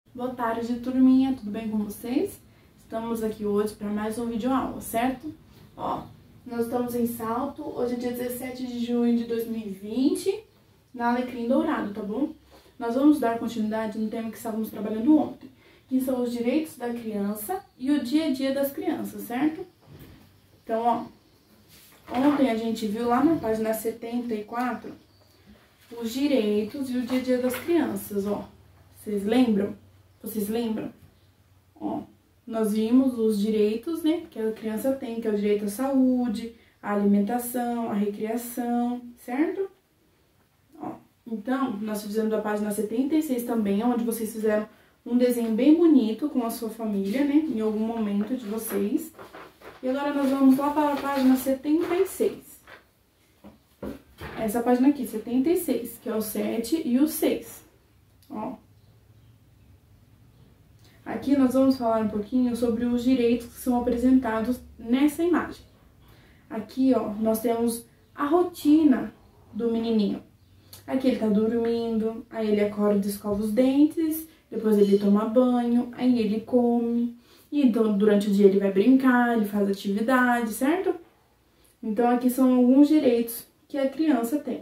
Boa tarde, turminha, tudo bem com vocês? Estamos aqui hoje para mais um vídeo aula, certo? Ó, nós estamos em Salto, hoje é dia 17 de junho de 2020, na Alecrim Dourado, tá bom? Nós vamos dar continuidade no tema que estávamos trabalhando ontem, que são os direitos da criança e o dia a dia das crianças, certo? Então, ó, ontem a gente viu lá na página 74 os direitos e o dia a dia das crianças, ó. Vocês lembram? Vocês lembram? Ó, nós vimos os direitos, né, que a criança tem, que é o direito à saúde, à alimentação, à recreação, certo? Ó, então, nós fizemos a página 76 também, onde vocês fizeram um desenho bem bonito com a sua família, né, em algum momento de vocês. E agora nós vamos lá para a página 76. Essa página aqui, 76, que é o 7 e o 6, ó. Aqui nós vamos falar um pouquinho sobre os direitos que são apresentados nessa imagem. Aqui, ó, nós temos a rotina do menininho. Aqui ele tá dormindo, aí ele acorda e escova os dentes, depois ele toma banho, aí ele come. E então, durante o dia ele vai brincar, ele faz atividade, certo? Então, aqui são alguns direitos que a criança tem.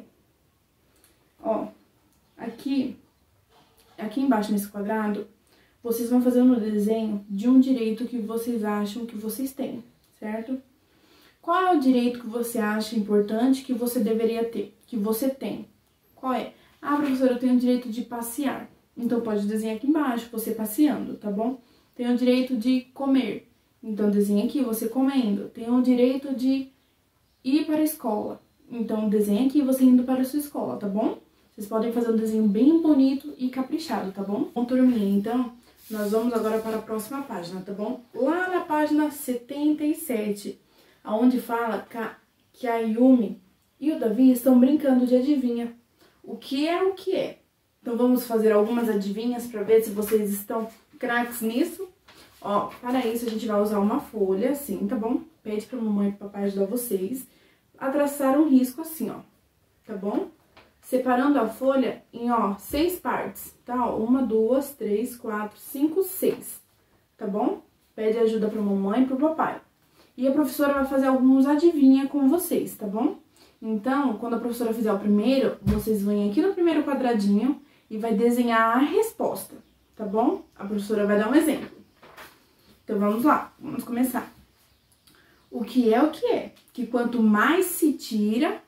Ó, aqui embaixo nesse quadrado, vocês vão fazendo o desenho de um direito que vocês acham que vocês têm, certo? Qual é o direito que você acha importante que você deveria ter, que você tem? Qual é? Ah, professora, eu tenho o direito de passear. Então, pode desenhar aqui embaixo, você passeando, tá bom? Tem o direito de comer. Então, desenha aqui, você comendo. Tem o direito de ir para a escola. Então, desenha aqui, você indo para a sua escola, tá bom? Vocês podem fazer um desenho bem bonito e caprichado, tá bom? Bom, turminha, então, nós vamos agora para a próxima página, tá bom? Lá na página 77, onde fala que a Yumi e o Davi estão brincando de adivinha. O que é o que é? Então, vamos fazer algumas adivinhas para ver se vocês estão craques nisso. Ó, para isso, a gente vai usar uma folha assim, tá bom? Pede pra mamãe e pro papai ajudar vocês a traçar um risco assim, ó, tá bom? Separando a folha em, ó, 6 partes, tá? Ó, 1, 2, 3, 4, 5, 6, tá bom? Pede ajuda pra mamãe e pro papai. E a professora vai fazer alguns adivinha com vocês, tá bom? Então, quando a professora fizer o primeiro, vocês vêm aqui no primeiro quadradinho e vai desenhar a resposta, tá bom? A professora vai dar um exemplo. Então, vamos lá, vamos começar. O que é o que é? Que quanto mais se tira,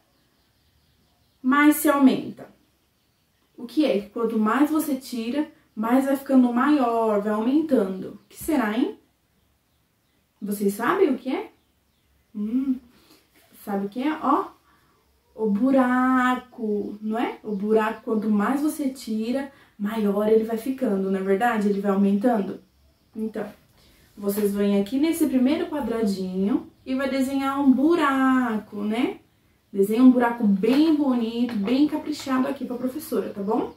mais se aumenta. O que é? Que quanto mais você tira, mais vai ficando maior, vai aumentando. O que será, hein? Vocês sabem o que é? Sabe o que é? Ó, o buraco, não é? O buraco, quanto mais você tira, maior ele vai ficando, não é verdade? Ele vai aumentando. Então, vocês vêm aqui nesse primeiro quadradinho e vai desenhar um buraco, né? Desenha um buraco bem bonito, bem caprichado aqui pra professora, tá bom?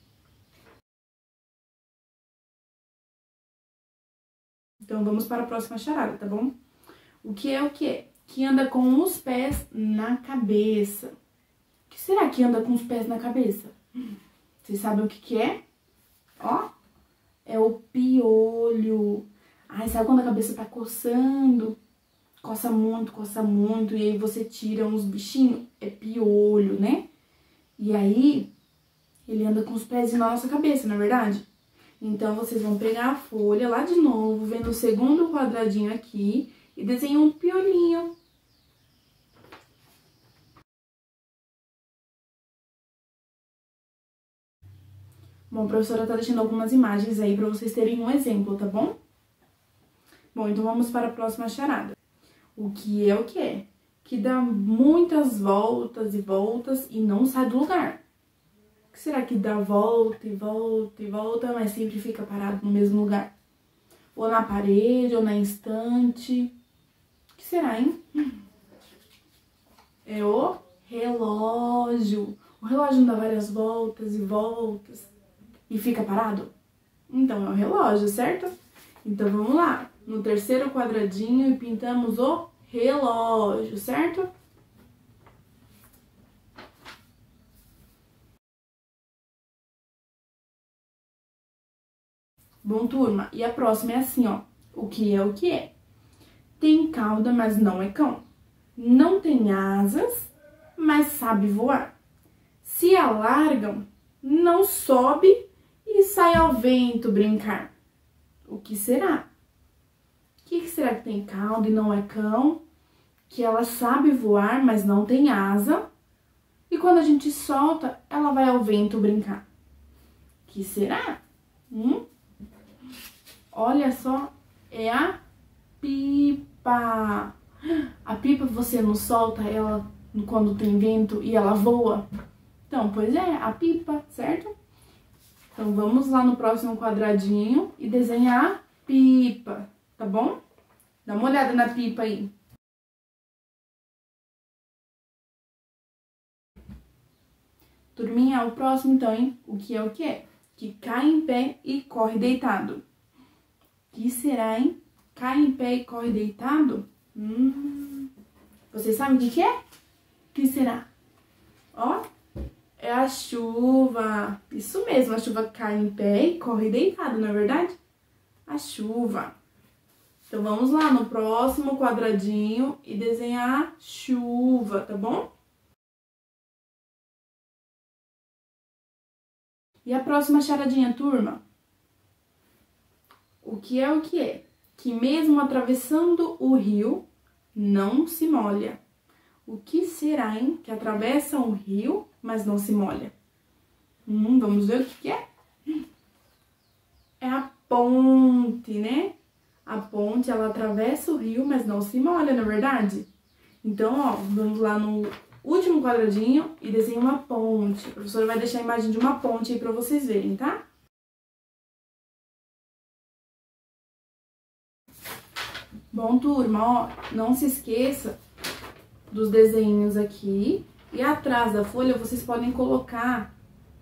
Então, vamos para a próxima charada, tá bom? O que é o que é? Que anda com os pés na cabeça. O que será que anda com os pés na cabeça? Vocês sabem o que é? Ó, é o piolho. Ai, sabe quando a cabeça tá coçando? Coça muito, e aí você tira uns bichinhos, é piolho, né? E aí, ele anda com os pés na nossa cabeça, não é verdade? Então, vocês vão pegar a folha lá de novo, vendo o segundo quadradinho aqui, e desenhar um piolinho. Bom, a professora tá deixando algumas imagens aí pra vocês terem um exemplo, tá bom? Bom, então vamos para a próxima charada. O que é o que é? Que dá muitas voltas e voltas e não sai do lugar. O que será que dá volta e volta e volta, mas sempre fica parado no mesmo lugar? Ou na parede, ou na estante. O que será, hein? É o relógio. O relógio dá várias voltas e voltas e fica parado? Então, é o relógio, certo? Então, vamos lá. No terceiro quadradinho e pintamos o relógio, certo? Bom, turma, e a próxima é assim, ó. O que é o que é? Tem cauda, mas não é cão. Não tem asas, mas sabe voar. Se alargam, não sobe e sai ao vento brincar. O que será? O que será que tem cauda e não é cão? Que ela sabe voar, mas não tem asa. E quando a gente solta, ela vai ao vento brincar. O que será? Olha só, é a pipa. A pipa você não solta ela quando tem vento e ela voa? Então, pois é, a pipa, certo? Então, vamos lá no próximo quadradinho e desenhar a pipa, tá bom? Dá uma olhada na pipa aí. Turminha, o próximo então, hein? O que é o que é? Que cai em pé e corre deitado. O que será, hein? Cai em pé e corre deitado? Vocês sabem o que é? O que será? Ó, é a chuva. Isso mesmo, a chuva cai em pé e corre deitado, não é verdade? A chuva. Então, vamos lá no próximo quadradinho e desenhar a chuva, tá bom? E a próxima charadinha, turma? O que é o que é? Que mesmo atravessando o rio, não se molha. O que será, hein? Que atravessa um rio, mas não se molha. Vamos ver o que é? É a ponte, né? A ponte, ela atravessa o rio, mas não se molha, não é verdade? Então, ó, vamos lá no último quadradinho e desenha uma ponte. A professora vai deixar a imagem de uma ponte aí pra vocês verem, tá? Bom, turma, ó, não se esqueça dos desenhos aqui. E atrás da folha vocês podem colocar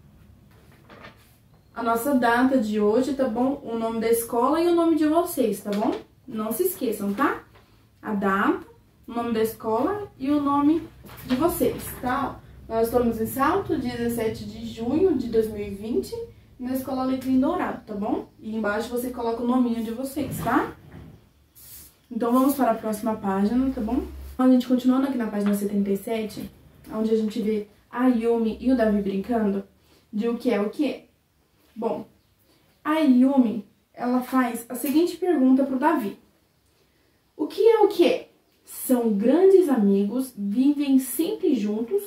a nossa data de hoje, tá bom? O nome da escola e o nome de vocês, tá bom? Não se esqueçam, tá? A data, o nome da escola e o nome de vocês, tá? Nós estamos em Salto, 17 de junho de 2020, na Escola Alecrim Dourado, tá bom? E embaixo você coloca o nominho de vocês, tá? Então, vamos para a próxima página, tá bom? A gente continuando aqui na página 77, onde a gente vê a Yumi e o Davi brincando de o que é o que é. Bom, a Yumi, ela faz a seguinte pergunta pro Davi. O que é o que é? São grandes amigos, vivem sempre juntos,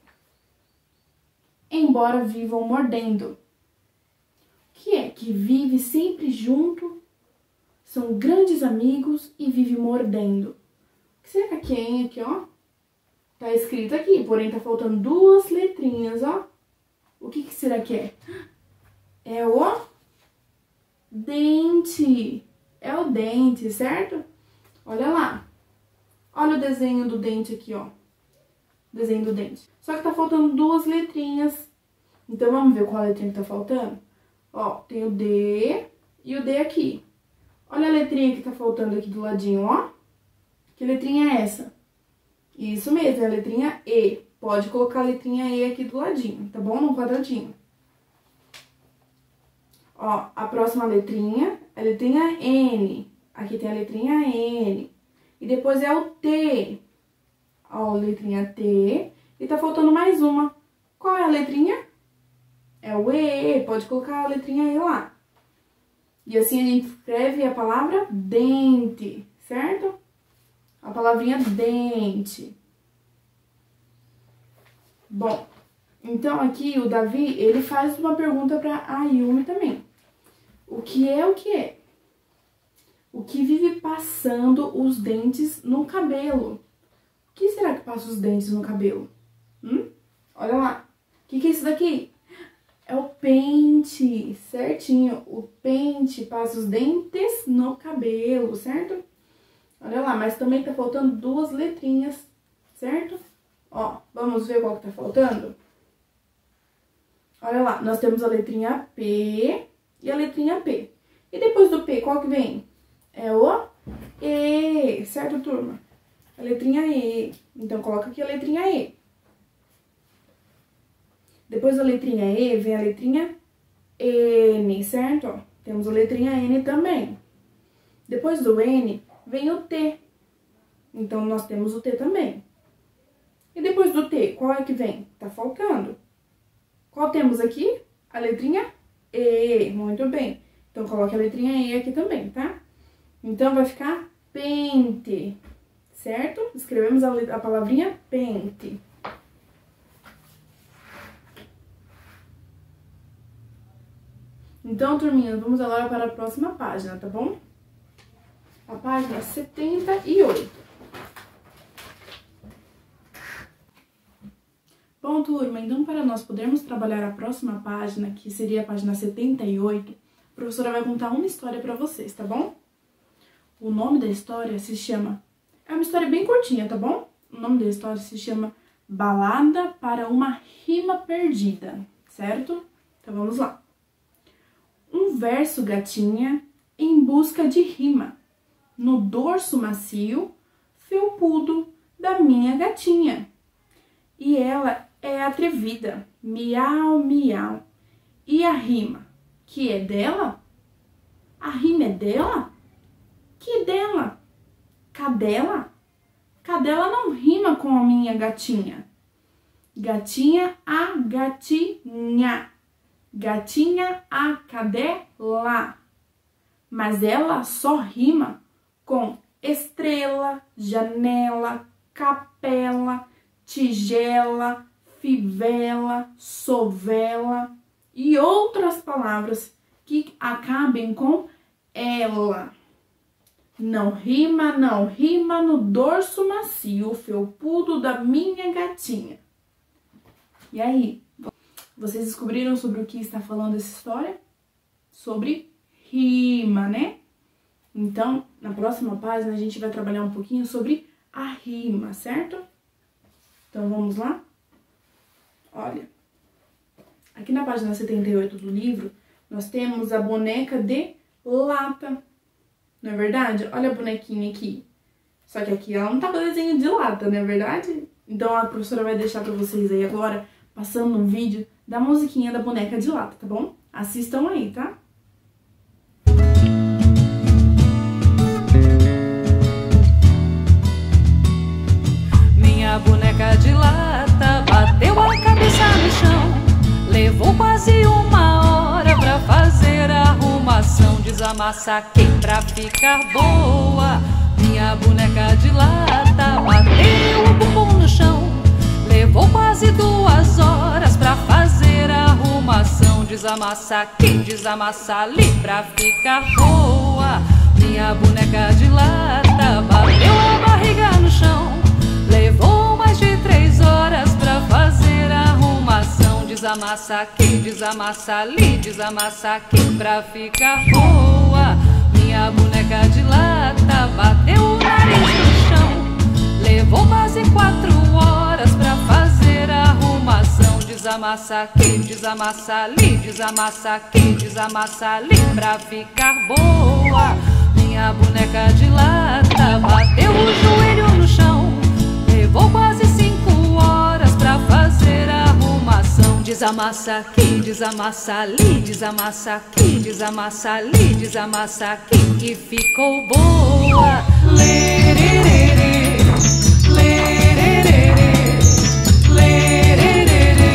embora vivam mordendo. O que é que vive sempre junto, são grandes amigos e vive mordendo? O que será que é, hein? Aqui, ó. Tá escrito aqui, porém tá faltando duas letrinhas, ó. O que será que é? É o dente. É o dente, certo? Olha lá. Olha o desenho do dente aqui, ó. Desenho do dente. Só que tá faltando duas letrinhas. Então, vamos ver qual letrinha que tá faltando? Ó, tem o D e o D aqui. Olha a letrinha que tá faltando aqui do ladinho, ó. Que letrinha é essa? Isso mesmo, é a letrinha E. Pode colocar a letrinha E aqui do ladinho, tá bom? No quadradinho. Ó, a próxima letrinha é a letrinha N. Aqui tem a letrinha N. E depois é o T. Ó, a letrinha T. E tá faltando mais uma. Qual é a letrinha? É o E. Pode colocar a letrinha E lá. E assim a gente escreve a palavra dente, certo? A palavrinha dente. Bom, então aqui o Davi, ele faz uma pergunta pra a Yumi também. O que é o que é? O que vive passando os dentes no cabelo? O que será que passa os dentes no cabelo? Olha lá. O que é isso daqui? É o pente, certinho. O pente passa os dentes no cabelo, certo? Olha lá, mas também tá faltando duas letrinhas, certo? Ó, vamos ver qual que tá faltando? Olha lá, nós temos a letrinha P e a letrinha P. E depois do P, qual que vem? É o E, certo, turma? A letrinha E. Então, coloca aqui a letrinha E. Depois da letrinha E, vem a letrinha N, certo? temos a letrinha N também. Depois do N, vem o T. Então, nós temos o T também. E depois do T, qual é que vem? Tá faltando. Qual temos aqui? A letrinha E. Muito bem. Então, coloque a letrinha E aqui também, tá? Então, vai ficar pente, certo? Escrevemos a palavrinha pente. Então, turminha, vamos agora para a próxima página, tá bom? A página 78. Bom, turma, então para nós podermos trabalhar a próxima página, que seria a página 78, a professora vai contar uma história para vocês, tá bom? O nome da história se chama... É uma história bem curtinha, tá bom? O nome da história se chama Balada para uma Rima Perdida, certo? Então vamos lá. Um verso, gatinha, em busca de rima, no dorso macio, felpudo da minha gatinha. E ela é atrevida, miau, miau. E a rima, que é dela? A rima é dela? Que dela? Cadela? Cadela não rima com a minha gatinha. Gatinha a gatinha. Gatinha a cadela. Mas ela só rima com estrela, janela, capela, tigela, fivela, sovela e outras palavras que acabem com ela. Não rima no dorso macio, felpudo da minha gatinha. E aí, vocês descobriram sobre o que está falando essa história? Sobre rima, né? Então, na próxima página, a gente vai trabalhar um pouquinho sobre a rima, certo? Então, vamos lá? Olha, aqui na página 78 do livro, nós temos a boneca de lata. Não é verdade? Olha a bonequinha aqui. Só que aqui ela não tá com desenho de lata, não é verdade? Então, a professora vai deixar pra vocês aí agora, passando um vídeo da musiquinha da boneca de lata, tá bom? Assistam aí, tá? Minha boneca de lata bateu a cabeça no chão. Levou quase uma hora pra fazer a arrumação. Desamassaquei pra ficar boa. Minha boneca de lata bateu o bumbum no chão. Levou quase 2 horas pra fazer a arrumação. Desamassa aqui, desamassa ali pra ficar boa. Minha boneca de lata bateu a barriga no chão. Levou mais de 3 horas pra fazer a arrumação. Desamassa aqui, desamassa ali, desamassa aqui pra ficar boa. Minha boneca de lata bateu o nariz no chão. Levou quase 4 horas pra fazer a arrumação. Desamassa aqui, desamassa ali, desamassa aqui, desamassa ali pra ficar boa. Minha boneca de lata bateu o joelho no chão. Levou quase 5 horas pra fazer a arrumação. Desamassa aqui, desamassa ali, desamassa aqui, desamassa ali, desamassa aqui e ficou boa. Lererê, lererê, lererê,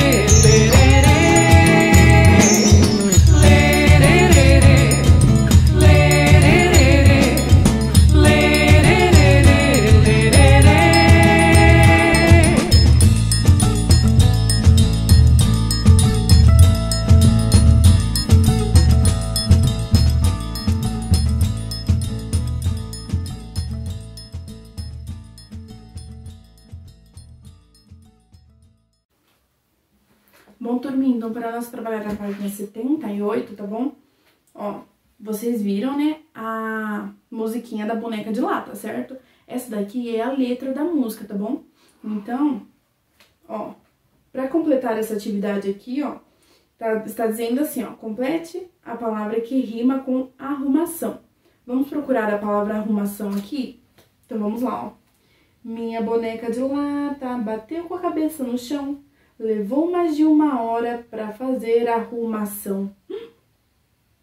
Bom, turminha, então para nós trabalhar na página 78, tá bom? Ó, vocês viram, né, a musiquinha da boneca de lata, certo? Essa daqui é a letra da música, tá bom? Então, ó, para completar essa atividade aqui, ó, está dizendo assim, ó, complete a palavra que rima com arrumação. Vamos procurar a palavra arrumação aqui? Então, vamos lá, ó. Minha boneca de lata bateu com a cabeça no chão. Levou mais de 1 hora pra fazer a arrumação.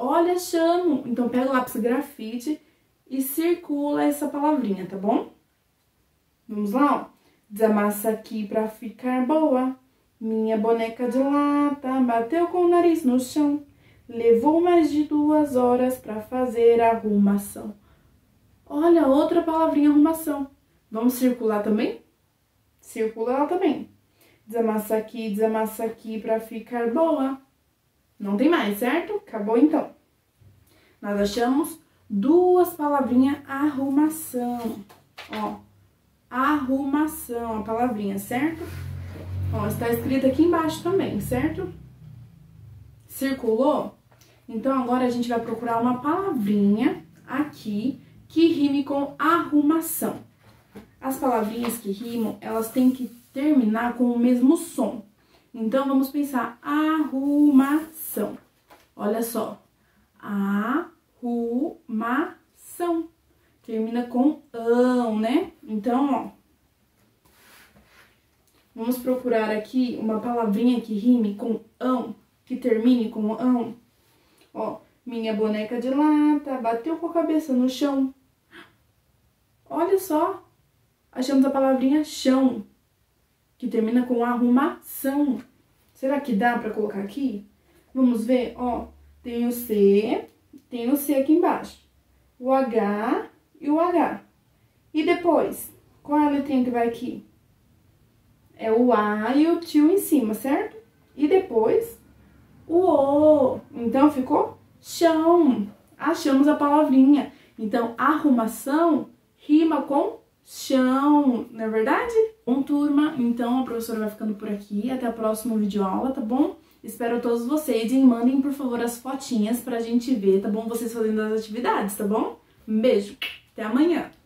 Olha, chamo. Então, pega o lápis grafite e circula essa palavrinha, tá bom? Vamos lá, ó. Desamassa aqui pra ficar boa. Minha boneca de lata bateu com o nariz no chão. Levou mais de 2 horas pra fazer a arrumação. Olha, outra palavrinha, arrumação. Vamos circular também? Circula ela também. Desamassa aqui pra ficar boa. Não tem mais, certo? Acabou então. Nós achamos 2 palavrinhas, arrumação. Ó, arrumação, a palavrinha, certo? Ó, está escrito aqui embaixo também, certo? Circulou? Então, agora a gente vai procurar uma palavrinha aqui que rime com arrumação. As palavrinhas que rimam, elas têm que terminar com o mesmo som. Então, vamos pensar arrumação. Olha só. Arrumação. Termina com ão, né? Então, ó. Vamos procurar aqui uma palavrinha que rime com ão, que termine com ão. Ó, minha boneca de lata bateu com a cabeça no chão. Olha só. Achamos a palavrinha chão, que termina com arrumação. Será que dá pra colocar aqui? Vamos ver, ó. Tem o C aqui embaixo. O H e o H. E depois, qual é a letrinha que vai aqui? É o A e o tio em cima, certo? E depois, o O. Então, ficou chão. Achamos a palavrinha. Então, arrumação rima com chão, não é verdade? Bom, turma, então a professora vai ficando por aqui. Até a próxima videoaula, tá bom? Espero todos vocês e mandem, por favor, as fotinhas pra gente ver, tá bom? Vocês fazendo as atividades, tá bom? Um beijo, até amanhã!